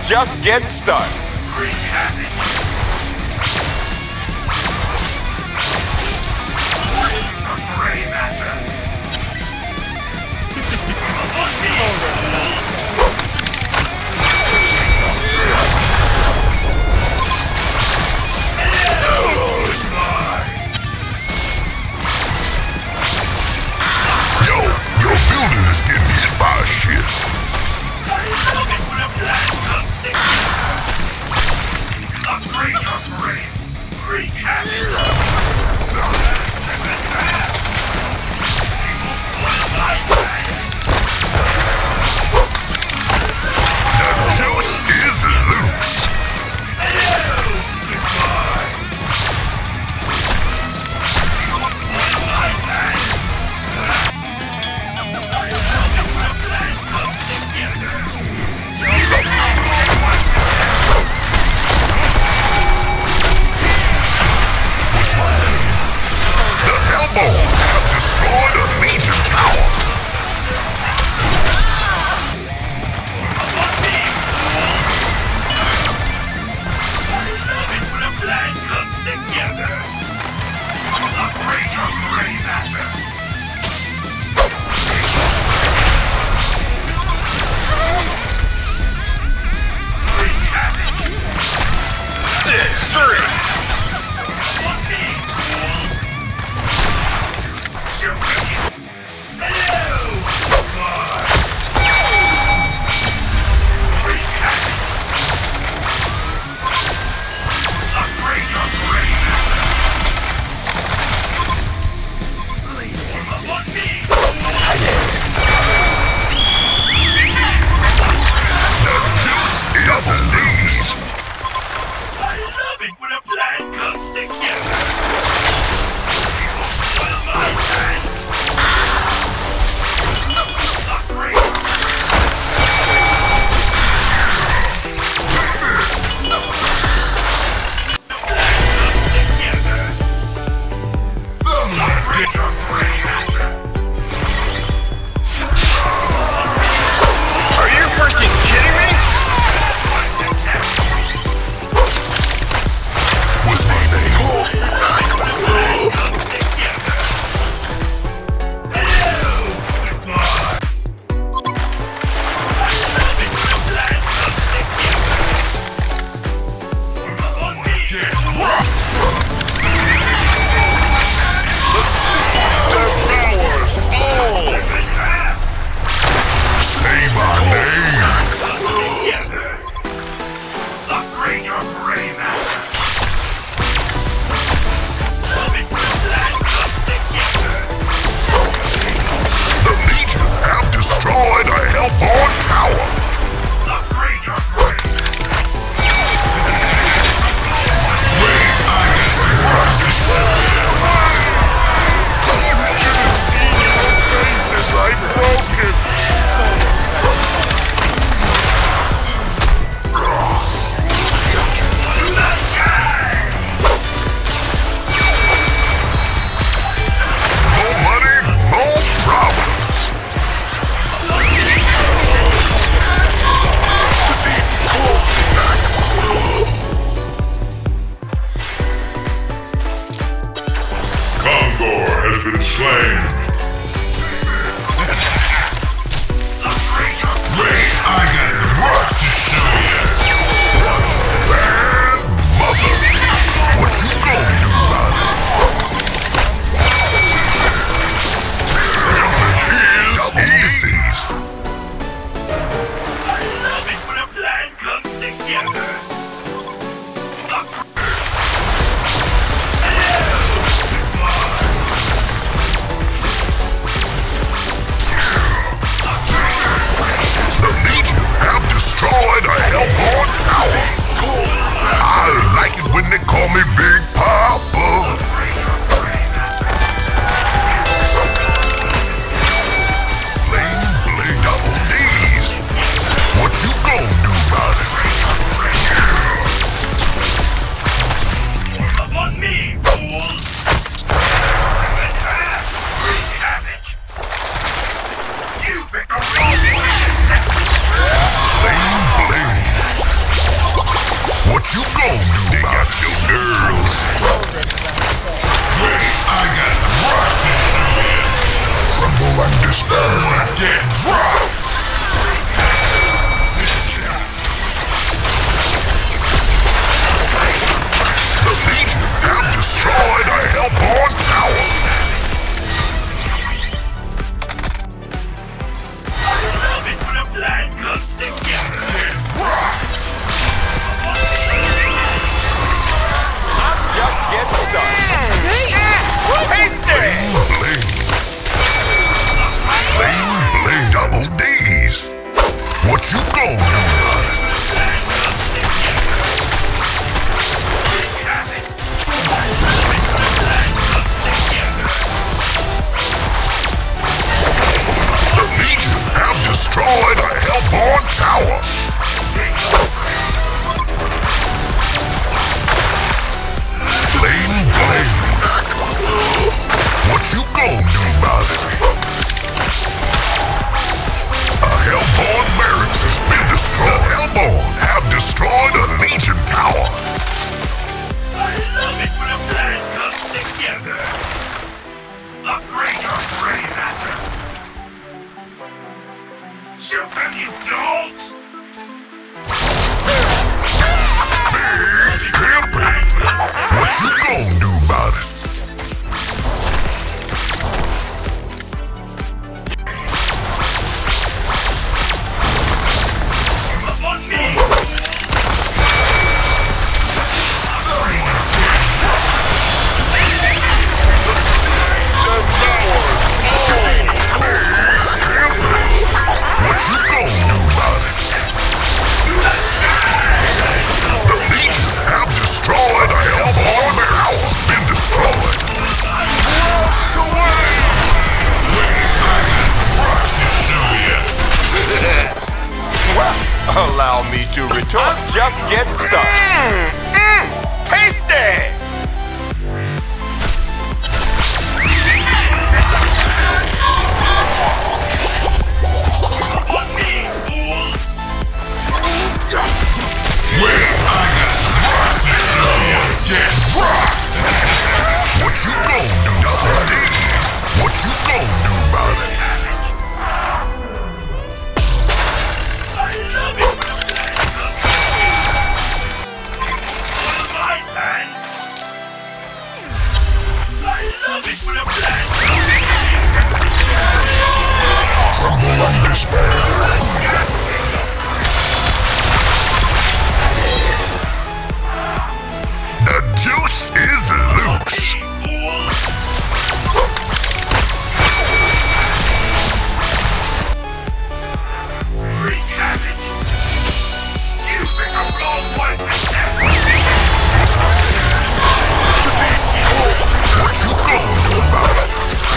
just getting started. despair. Get rocked! The Legion have destroyed a HoN tower. I love it when a plan comes together. Get rocked! I'm just getting started. Tasty! Flame blade. Double D's. What you gon' do about it? The Legion have destroyed a HoN tower. Flame blade. What you gon' do about it? A Hellborn barracks has been destroyed. The Hellborn have destroyed a Legion tower. I love it when a plan comes together. Upgrade your gray matter. Shoot them, you dolts! Big pimpin'. What you gon' do about it? Up on me! What you gon' do about it? The Legion have destroyed a Hellborn barracks has been destroyed. Allow me to retort. I'm just getting started. Tasty! Up on me, fools! I got some rocks to show you. Get rocked! What you gon' do about it? What you gon' do about it? I love it when a plan comes together. One of my plans. I love it when a plan comes together. Rumble and despair. The juice is loose. Wreak havoc. You pick a wrong one to test. What's my name? What you gon' do about it?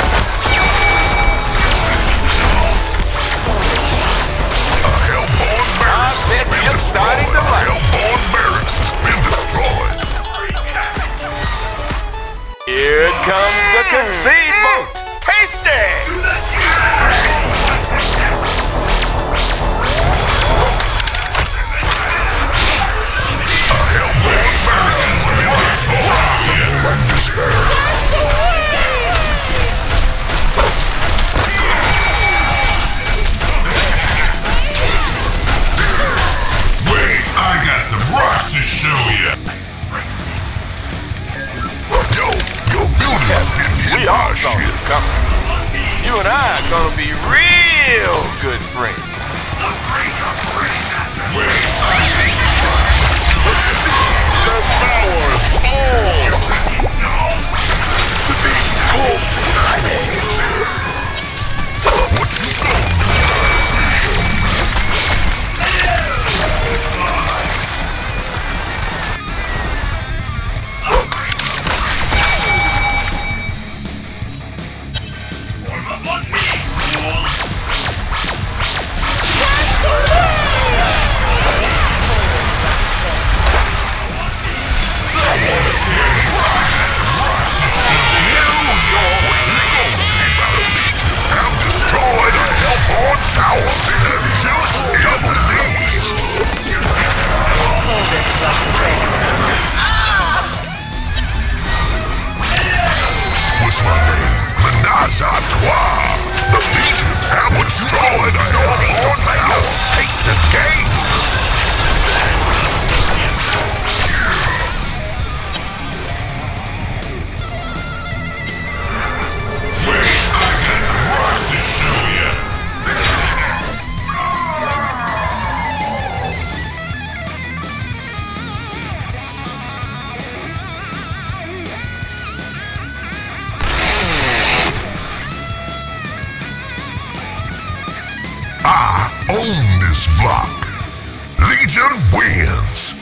A Hellborn barracks has been just starting destroyed. to A like. Hellborn barracks has been destroyed. Here comes the concede vote. Tasty! A Hellborn barracks has been destroyed. Rumble and despair. Wait, I got some rocks to show you. Yo, your building's getting hit We by all saw shit. this coming. You and I are gonna be real good friends. The tower's full. City full. What you gonna do? Up on me, fools! What's my name? Menage a trois. The Legion have what you call it. Don't hate the player, hate the game. I own this block. Legion wins.